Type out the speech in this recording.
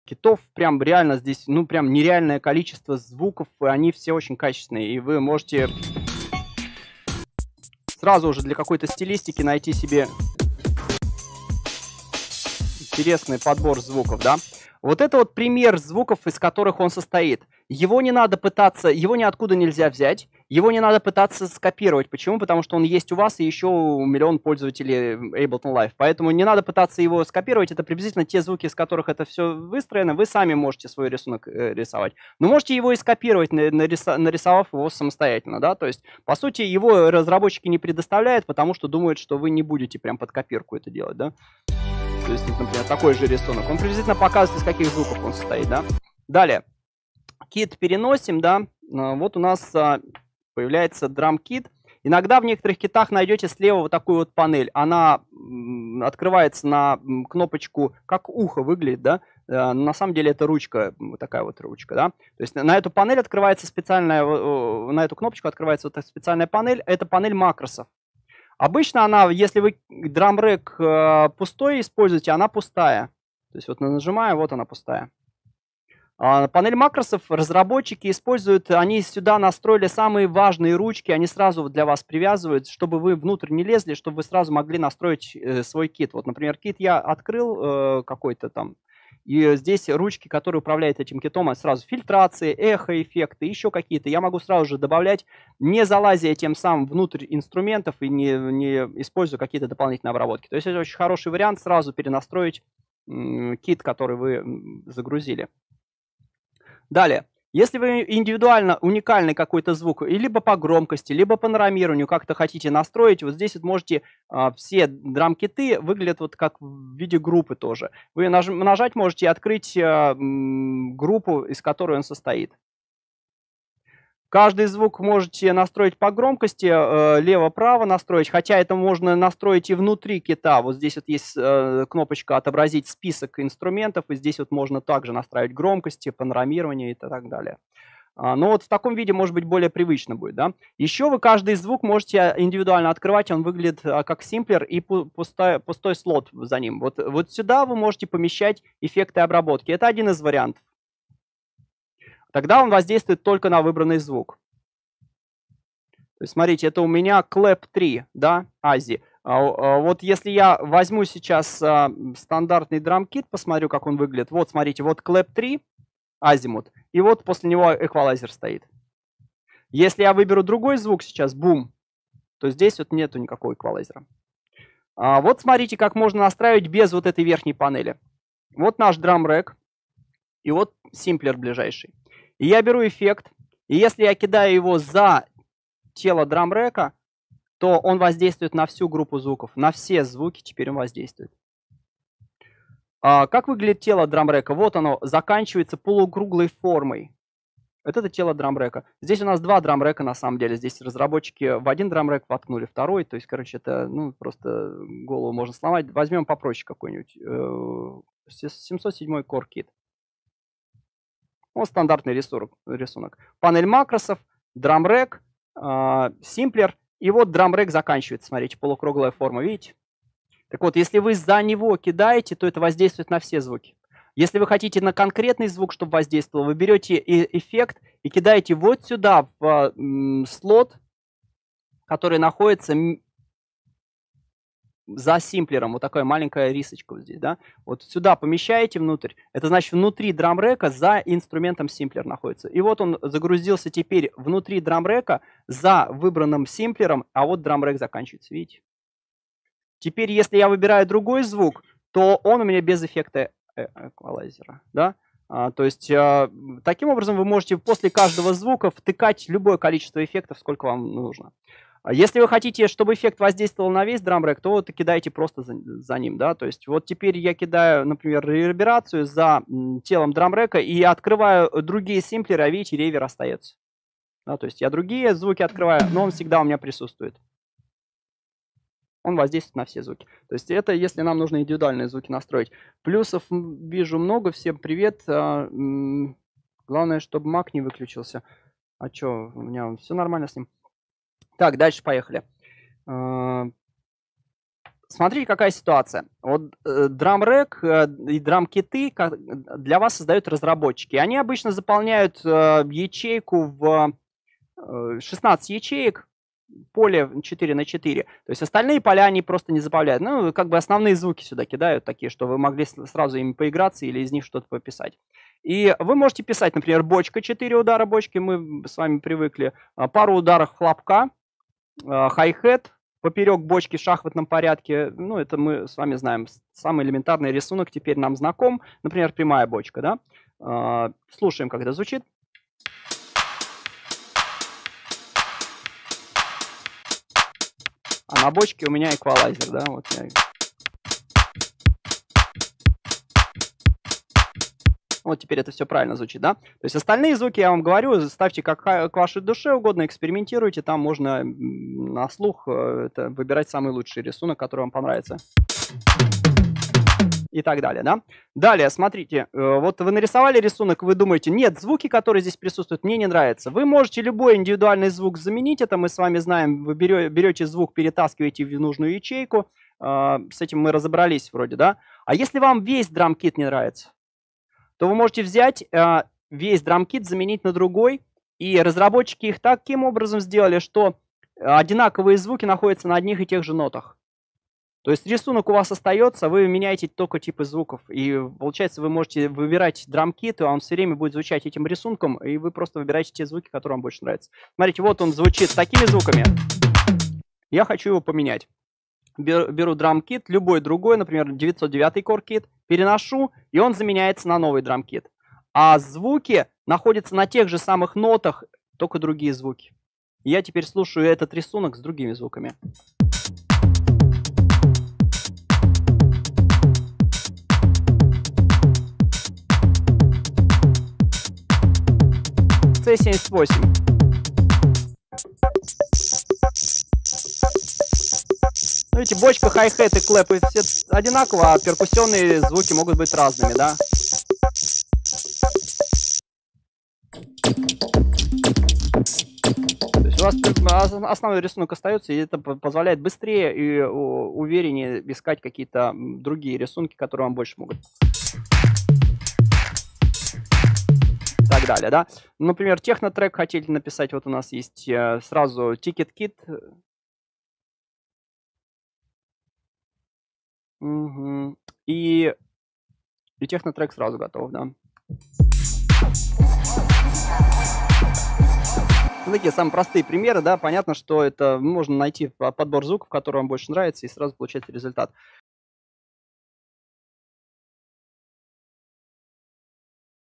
Китов прям реально здесь, ну, прям нереальное количество звуков, и они все очень качественные. И вы можете сразу уже для какой-то стилистики найти себе интересный подбор звуков, да. Вот это вот пример звуков, из которых он состоит. Его не надо пытаться, его ниоткуда нельзя взять, его не надо пытаться скопировать. Почему? Потому что он есть у вас и еще у миллион пользователей Ableton Live. Поэтому не надо пытаться его скопировать. Это приблизительно те звуки, из которых это все выстроено. Вы сами можете свой рисунок рисовать. Но можете его и скопировать, нарисовав его самостоятельно, да. То есть, по сути, его разработчики не предоставляют, потому что думают, что вы не будете прям под копирку это делать, да. То есть, например, такой же рисунок. Он приблизительно показывает, из каких звуков он состоит, да. Далее. Кит переносим, да. Вот у нас появляется Drum-Kit. Иногда в некоторых китах найдете слева вот такую вот панель. Она открывается на кнопочку, как ухо выглядит, да. На самом деле это ручка, вот такая вот ручка, да. То есть на эту панель открывается специальная, на эту кнопочку открывается вот специальная панель. Это панель макросов. Обычно она, если вы Drum Rack пустой используете, она пустая. То есть вот нажимаю, вот она пустая. Панель макросов разработчики используют, они сюда настроили самые важные ручки, они сразу для вас привязывают, чтобы вы внутрь не лезли, чтобы вы сразу могли настроить свой кит. Вот, например, кит я открыл какой-то там, и здесь ручки, которые управляют этим китом, сразу фильтрации, эхо-эффекты, еще какие-то. Я могу сразу же добавлять, не залазя тем самым внутрь инструментов и не используя какие-то дополнительные обработки. То есть это очень хороший вариант сразу перенастроить кит, который вы загрузили. Далее. Если вы индивидуально уникальный какой-то звук, либо по громкости, либо по нормированию как-то хотите настроить, вот здесь вот можете, все драм-киты выглядят вот как в виде группы тоже. Вы нажать можете и открыть группу, из которой он состоит. Каждый звук можете настроить по громкости, лево-право настроить, хотя это можно настроить и внутри кита. Вот здесь вот есть кнопочка «Отобразить список инструментов», и здесь вот можно также настраивать громкости, панорамирование и так далее. Но вот в таком виде, может быть, более привычно будет, да. Еще вы каждый звук можете индивидуально открывать, он выглядит как симплер и пустой слот за ним. Вот сюда вы можете помещать эффекты обработки. Это один из вариантов. Тогда он воздействует только на выбранный звук. То есть, смотрите, это у меня Clap 3, да, ASI. Вот если я возьму сейчас стандартный драм-кит, посмотрю, как он выглядит. Вот, смотрите, вот Clap 3, Азимут, и вот после него эквалайзер стоит. Если я выберу другой звук сейчас, бум, то здесь вот нету никакого эквалайзера. Вот смотрите, как можно настраивать без вот этой верхней панели. Вот наш драм-рэк, и вот симплер ближайший. И я беру эффект, и если я кидаю его за тело драм-рэка, то он воздействует на всю группу звуков, на все звуки теперь он воздействует. Как выглядит тело драм-рэка? Вот оно заканчивается полукруглой формой. Вот это тело драм-рэка. Здесь у нас два драм-рэка на самом деле. Здесь разработчики в один драм-рэк воткнули второй. То есть, короче, это ну, просто голову можно сломать. Возьмем попроще какой-нибудь. 707 Core Kit. Вот стандартный рисунок. Панель макросов, драм-рэк, симплер. И вот драм-рэк заканчивается. Смотрите, полукруглая форма, видите? Так вот, если вы за него кидаете, то это воздействует на все звуки. Если вы хотите на конкретный звук, чтобы воздействовал, вы берете эффект и кидаете вот сюда в слот, который находится за симплером. Вот такая маленькая рисочка вот здесь, да. Вот сюда помещаете внутрь. Это значит, внутри драм-рэка за инструментом симплер находится. И вот он загрузился теперь внутри драм-рэка за выбранным симплером, а вот драм-рэк заканчивается, видите? Теперь, если я выбираю другой звук, то он у меня без эффекта эквалайзера, да. То есть, таким образом вы можете после каждого звука втыкать любое количество эффектов, сколько вам нужно. Если вы хотите, чтобы эффект воздействовал на весь драм-рэк, то вот кидайте просто за ним, да. То есть, вот теперь я кидаю, например, реверберацию за телом драм-рэка и открываю другие симплеры, а видите, ревер остается. Да, то есть, я другие звуки открываю, но он всегда у меня присутствует. Он воздействует на все звуки. То есть это если нам нужно индивидуальные звуки настроить. Плюсов вижу много. Всем привет. Главное, чтобы Mac не выключился. А что, у меня все нормально с ним. Так, дальше поехали. смотрите, какая ситуация. Вот драм-рэк и драм-киты для вас создают разработчики. Они обычно заполняют ячейку в 16 ячеек, поле 4 на 4. То есть остальные поля они просто не заполняют. Ну, как бы основные звуки сюда кидают, такие, что вы могли сразу ими поиграться или из них что-то пописать. И вы можете писать, например, бочка, 4 удара бочки, мы с вами привыкли, пару ударов хлопка, хай-хет, поперек бочки в шахматном порядке. Ну, это мы с вами знаем. Самый элементарный рисунок теперь нам знаком. Например, прямая бочка, да? Слушаем, как это звучит. А на бочке у меня эквалайзер, да? Вот я... Вот теперь это все правильно звучит, да? То есть остальные звуки, я вам говорю, ставьте как к вашей душе угодно, экспериментируйте, там можно на слух выбирать самый лучший рисунок, который вам понравится. И так далее, да? Далее, смотрите, вот вы нарисовали рисунок, вы думаете, нет, звуки, которые здесь присутствуют, мне не нравятся. Вы можете любой индивидуальный звук заменить, это мы с вами знаем, вы берете звук, перетаскиваете в нужную ячейку, с этим мы разобрались вроде, да? А если вам весь драм-кит не нравится, то вы можете взять весь драм-кит, заменить на другой, и разработчики их таким образом сделали, что одинаковые звуки находятся на одних и тех же нотах. То есть рисунок у вас остается, вы меняете только типы звуков, и получается вы можете выбирать драм-кит, и он все время будет звучать этим рисунком, и вы просто выбираете те звуки, которые вам больше нравятся. Смотрите, вот он звучит с такими звуками. Я хочу его поменять. Беру драм-кит, любой другой, например, 909 core-кит, переношу, и он заменяется на новый драм-кит. А звуки находятся на тех же самых нотах, только другие звуки. Я теперь слушаю этот рисунок с другими звуками. C78. Ну, видите, бочка, хай-хет и клэп все одинаково, а перкуссионные звуки могут быть разными, да? То есть у вас основной рисунок остается, и это позволяет быстрее и увереннее искать какие-то другие рисунки, которые вам больше могут. И так далее, да? Например, технотрек хотели написать, вот у нас есть сразу TicketKit. Угу. И технотрек сразу готов, да. Такие самые простые примеры, да, понятно, что это можно найти подбор звуков, который вам больше нравится, и сразу получается результат.